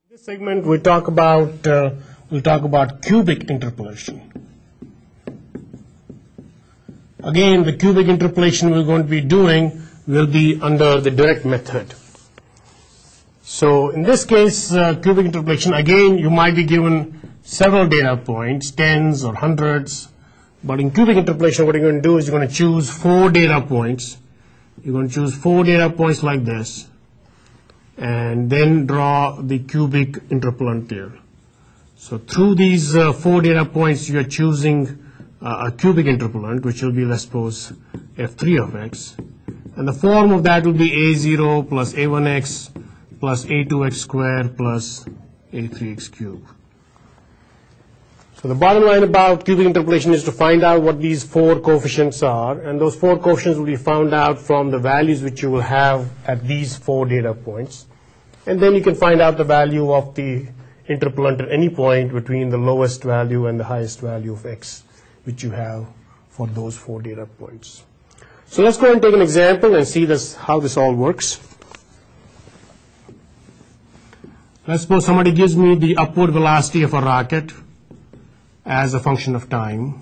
This segment we'll talk about cubic interpolation. Again, the cubic interpolation we're going to be doing will be under the direct method. So in this case, cubic interpolation, again, you might be given several data points, tens or hundreds, but in cubic interpolation, what you're going to do is you're going to choose 4 data points. You're going to choose 4 data points like this, and then draw the cubic interpolant here. So through these 4 data points, you are choosing a cubic interpolant, which will be, let's suppose, f3 of x. And the form of that will be a0 plus a1x plus a2x squared plus a3x cubed. So the bottom line about cubic interpolation is to find out what these 4 coefficients are, and those 4 coefficients will be found out from the values which you will have at these 4 data points. And then you can find out the value of the interpolant at any point between the lowest value and the highest value of x which you have for those 4 data points. So let's go and take an example and see how this all works. Let's suppose somebody gives me the upward velocity of a rocket as a function of time.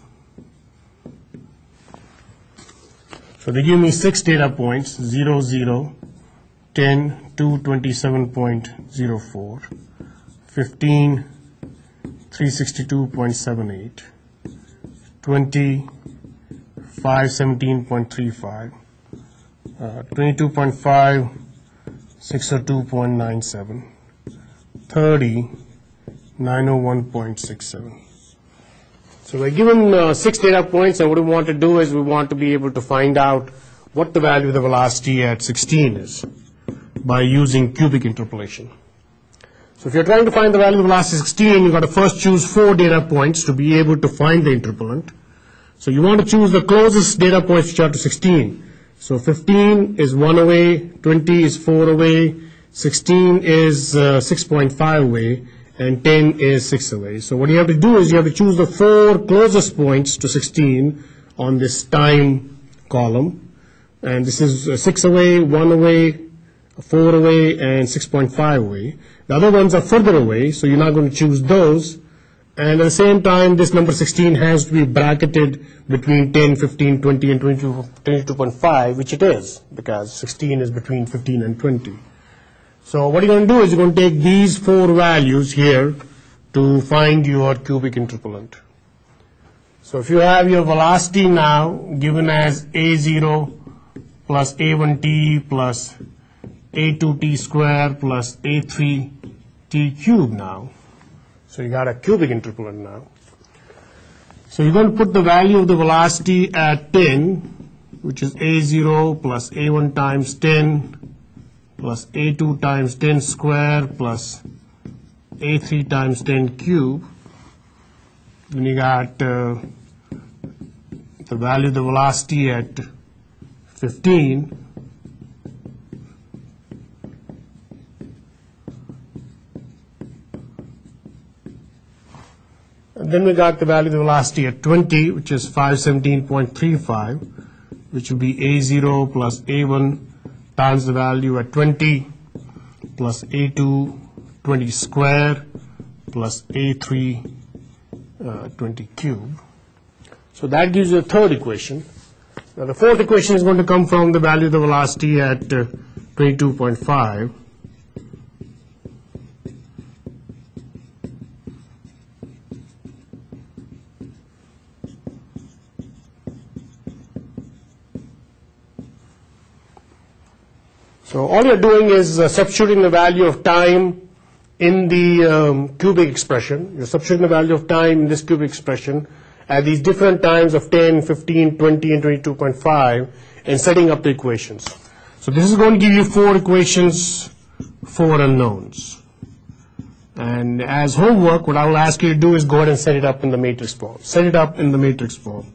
So they give me 6 data points, 0, 0, 10, 2, 27.04, 15, 362.78, 20, 517.35, 22.5, 602.97, 30, 901.67. So we're given 6 data points, and what we want to do is we want to be able to find out what the value of the velocity at 16 is by using cubic interpolation. So if you're trying to find the value of the velocity at 16, you've got to first choose 4 data points to be able to find the interpolant. So you want to choose the closest data points which are to 16. So 15 is 1 away, 20 is 4 away, 16 is 6.5 away, and 10 is 6 away. So what you have to do is you have to choose the 4 closest points to 16 on this time column. And this is 6 away, 1 away, 4 away, and 6.5 away. The other ones are further away, so you're not going to choose those. And at the same time, this number 16 has to be bracketed between 10, 15, 20, and 22.5, which it is, because 16 is between 15 and 20. So what you're going to do is you're going to take these 4 values here to find your cubic interpolant. So if you have your velocity now given as a0 plus a1t plus a2t squared plus a3t cubed now. So you got a cubic interpolant now. So you're going to put the value of the velocity at 10, which is a0 plus a1 times 10 plus a2 times 10 squared plus a3 times 10 cubed. Then you got the value of the velocity at 15. And then we got the value of the velocity at 20, which is 517.35, which will be a0 plus a1 times the value at 20 plus a2 20 square plus a3 20 cube. So that gives you the 3rd equation. Now the 4th equation is going to come from the value of the velocity at 22.5. So all you're doing is substituting the value of time in the cubic expression. You're substituting the value of time in this cubic expression at these different times of 10, 15, 20, and 22.5 and setting up the equations. So this is going to give you 4 equations, 4 unknowns. And as homework, what I will ask you to do is go ahead and set it up in the matrix form. Set it up in the matrix form.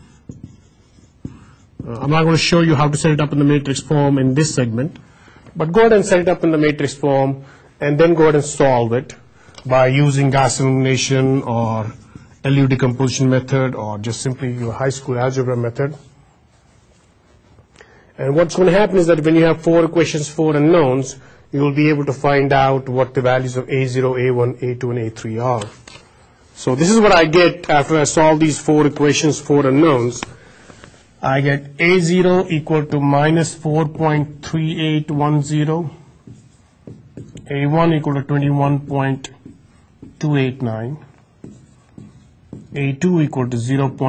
I'm not going to show you how to set it up in the matrix form in this segment, but go ahead and set it up in the matrix form and then go ahead and solve it by using Gaussian elimination or LU decomposition method or just simply your high school algebra method. And what's going to happen is that when you have 4 equations, 4 unknowns, we will be able to find out what the values of A0, A1, A2, and A3 are. So this is what I get after I solve these four equations, four unknowns. I get A0 equal to minus 4.3810, A1 equal to 21.289, A2 equal to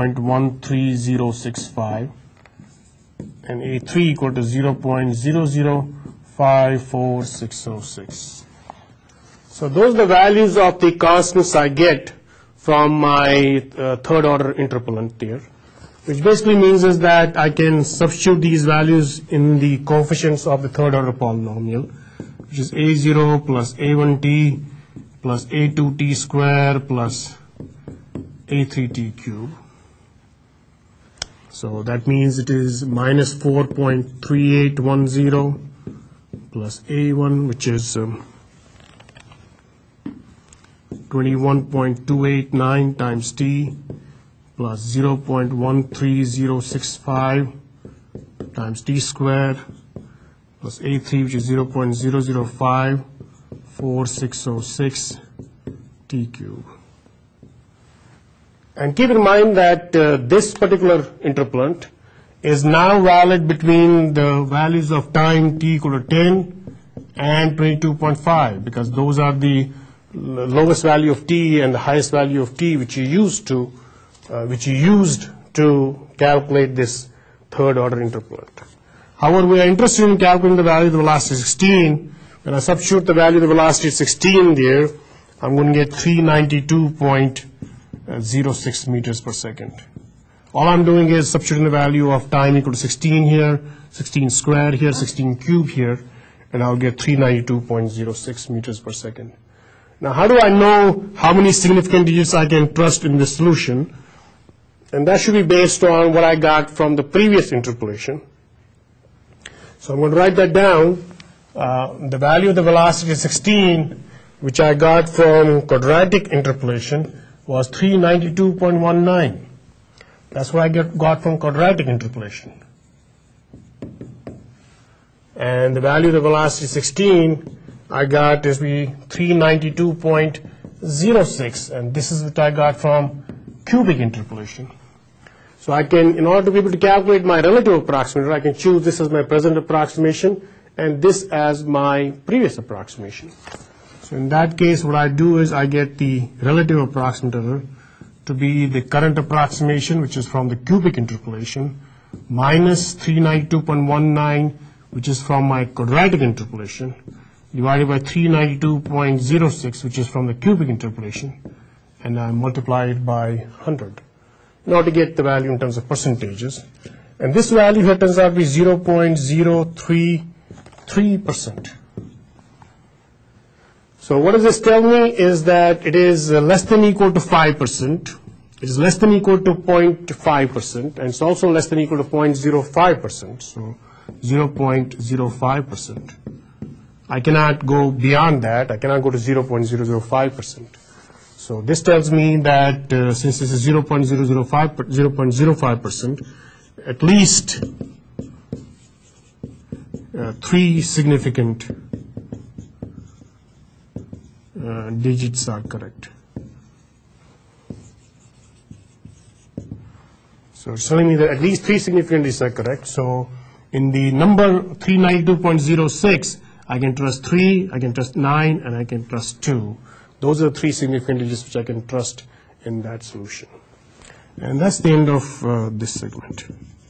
0.13065, and A3 equal to 0.0054606. So those are the values of the constants I get from my third order interpolant here, which basically means is that I can substitute these values in the coefficients of the third order polynomial, which is A0 plus A1t plus A2t square plus A3t cube. So that means it is minus 4.3810 plus A1, which is 21.289 times t plus 0.13065 times t squared plus A3, which is 0.0054606 t cube. And keep in mind that this particular interpolant is now valid between the values of time t equal to 10 and 22.5, because those are the lowest value of t and the highest value of t which you used to calculate this third order interpolant. However, we are interested in calculating the value of the velocity 16. When I substitute the value of the velocity 16 there, I'm going to get 392.06 meters per second. All I'm doing is substituting the value of time equal to 16 here, 16 squared here, 16 cubed here, and I'll get 392.06 meters per second. Now, how do I know how many significant digits I can trust in this solution? And that should be based on what I got from the previous interpolation. So I'm going to write that down. The value of the velocity 16, which I got from quadratic interpolation, was 392.19. That's what I got from quadratic interpolation. And the value of the velocity 16 I got is 392.06, and this is what I got from cubic interpolation. So I can, in order to be able to calculate my relative approximator, I can choose this as my present approximation and this as my previous approximation. So in that case, what I do is I get the relative approximator to be the current approximation, which is from the cubic interpolation, minus 392.19, which is from my quadratic interpolation, divided by 392.06, which is from the cubic interpolation, and I multiply it by 100 in order to get the value in terms of percentages. And this value here turns out to be 0.033%. So what does this tell me is that it is less than equal to 5%. It is less than equal to 0.5%, and it's also less than equal to 0.05%. So 0.05%. I cannot go beyond that. I cannot go to 0.005%. So this tells me that since this is 0.05%, at least 3 significant digits are correct. So it's telling me that at least 3 significant digits are correct. So in the number 392.06, I can trust 3, I can trust 9, and I can trust 2. Those are the 3 significant digits which I can trust in that solution. And that's the end of this segment.